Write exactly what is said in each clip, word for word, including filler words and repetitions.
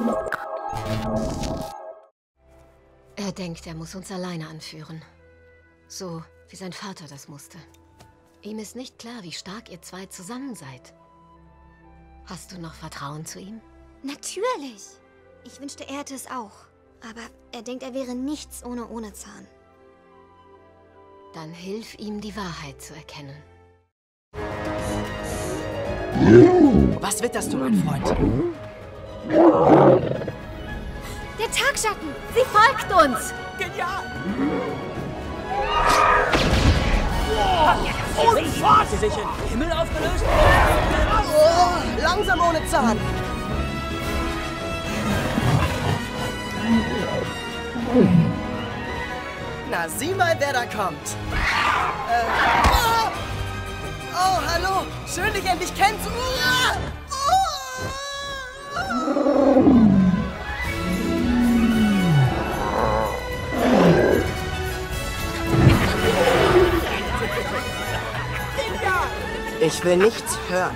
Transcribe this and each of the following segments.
Er denkt, er muss uns alleine anführen. So, wie sein Vater das musste. Ihm ist nicht klar, wie stark ihr zwei zusammen seid. Hast du noch Vertrauen zu ihm? Natürlich. Ich wünschte, er hätte es auch. Aber er denkt, er wäre nichts ohne Ohnezahn. Dann hilf ihm, die Wahrheit zu erkennen. Was witterst du, mein Freund? Der Tagschatten! Sie folgt uns! Genial! Unfassbar! Hat sie sich im Himmel aufgelöst? Oh, langsam ohne Zahn! Na, sieh mal, wer da kommt! Äh, oh, oh, hallo! Schön, dich endlich kennenzulernen! Ich will nichts hören.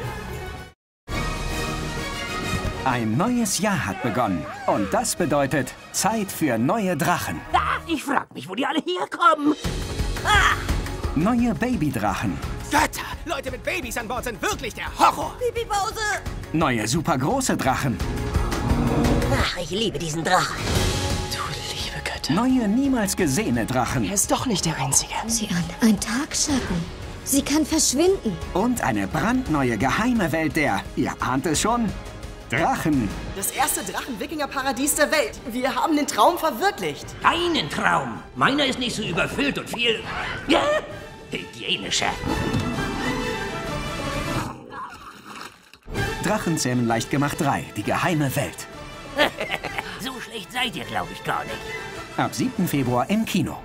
Ein neues Jahr hat begonnen. Und das bedeutet Zeit für neue Drachen. Ah, ich frag mich, wo die alle herkommen. Ah! Neue Babydrachen. Götter! Leute mit Babys an Bord sind wirklich der Horror! Pipi-Pause! Neue supergroße Drachen. Ach, ich liebe diesen Drachen. Du liebe Götter. Neue, niemals gesehene Drachen. Er ist doch nicht der Einzige. Sieh an, ein Tagschatten. Sie kann verschwinden. Und eine brandneue geheime Welt der, ihr ahnt es schon, Drachen. Das erste Drachen-Wikinger-Paradies der Welt. Wir haben den Traum verwirklicht. Keinen Traum. Meiner ist nicht so überfüllt und viel... Ja, hygienischer. Drachenzähmen leicht gemacht drei, die geheime Welt. So schlecht seid ihr, glaube ich, gar nicht. Ab siebten Februar im Kino.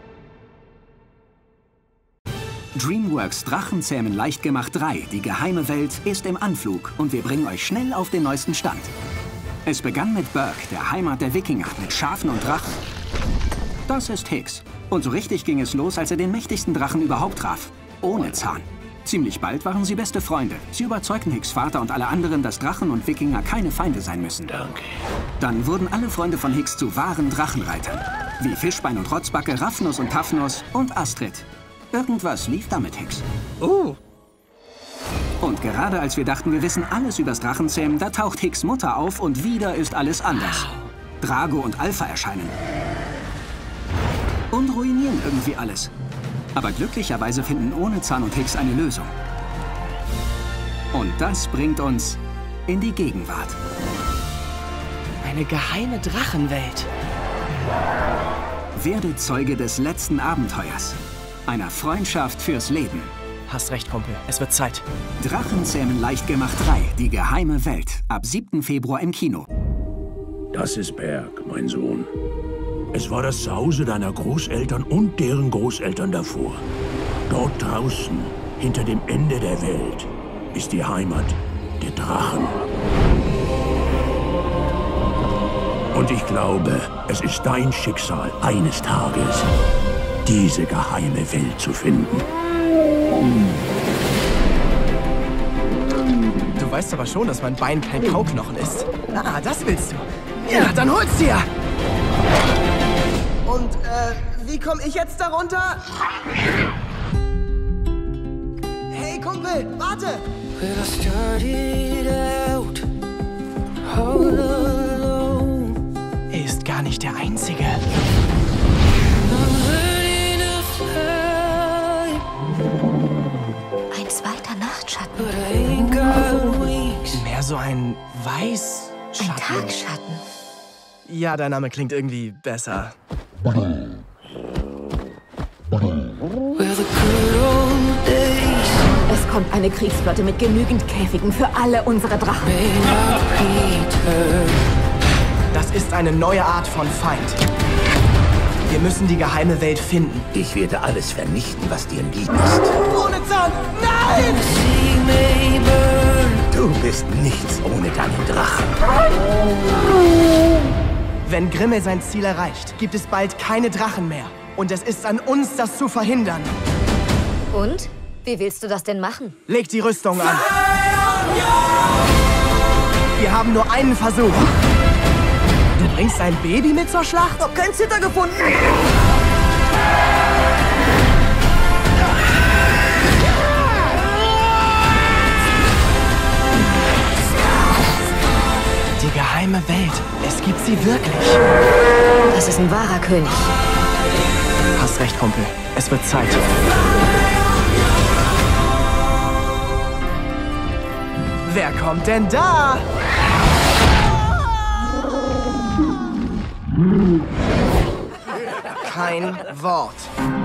DreamWorks Drachenzähmen leicht gemacht drei, die geheime Welt, ist im Anflug und wir bringen euch schnell auf den neuesten Stand. Es begann mit Berg, der Heimat der Wikinger, mit Schafen und Drachen. Das ist Hicks. Und so richtig ging es los, als er den mächtigsten Drachen überhaupt traf. Ohne Zahn. Ziemlich bald waren sie beste Freunde. Sie überzeugten Hicks Vater und alle anderen, dass Drachen und Wikinger keine Feinde sein müssen. Danke. Dann wurden alle Freunde von Hicks zu wahren Drachenreitern. Wie Fischbein und Rotzbacke, Raffnus und Taffnus und Astrid. Irgendwas lief da mit Hicks. Oh. Und gerade als wir dachten, wir wissen alles übers Drachenzähmen, da taucht Hicks Mutter auf und wieder ist alles anders. Drago und Alpha erscheinen. Und ruinieren irgendwie alles. Aber glücklicherweise finden Ohnezahn und Hicks eine Lösung. Und das bringt uns in die Gegenwart. Eine geheime Drachenwelt. Werde Zeuge des letzten Abenteuers. Einer Freundschaft fürs Leben. Hast recht, Kumpel. Es wird Zeit. Drachenzähmen leicht gemacht drei, die geheime Welt. Ab siebten Februar im Kino. Das ist Berg, mein Sohn. Es war das Zuhause deiner Großeltern und deren Großeltern davor. Dort draußen, hinter dem Ende der Welt, ist die Heimat der Drachen. Und ich glaube, es ist dein Schicksal, eines Tages diese geheime Welt zu finden. Du weißt aber schon, dass mein Bein kein Kauknochen ist. Ah, das willst du. Ja, dann hol's dir! Und, äh, wie komme ich jetzt darunter? Hey, Kumpel, warte! Er ist gar nicht der Einzige. Ein zweiter Nachtschatten. Mehr so ein Ein Weißschatten. Tagschatten. Ja, dein Name klingt irgendwie besser. Es kommt eine Kriegsflotte mit genügend Käfigen für alle unsere Drachen. Das ist eine neue Art von Feind. Wir müssen die geheime Welt finden. Ich werde alles vernichten, was dir lieb ist. Ohne Zahn! Nein! Du bist nichts ohne deinen Drachen. Wenn Grimmel sein Ziel erreicht, gibt es bald keine Drachen mehr. Und es ist an uns, das zu verhindern. Und? Wie willst du das denn machen? Leg die Rüstung an. Wir haben nur einen Versuch. Du bringst ein Baby mit zur Schlacht? Hab keinen Zitter gefunden. Die geheime Welt. Es gibt sie wirklich. Das ist ein wahrer König. Hast recht, Kumpel. Es wird Zeit. Wer kommt denn da? Kein Wort.